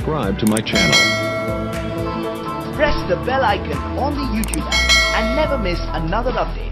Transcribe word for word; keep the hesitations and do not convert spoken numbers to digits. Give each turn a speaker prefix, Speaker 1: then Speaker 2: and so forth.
Speaker 1: subscribe to my channel.
Speaker 2: Press the bell icon on the YouTube app and never miss another update.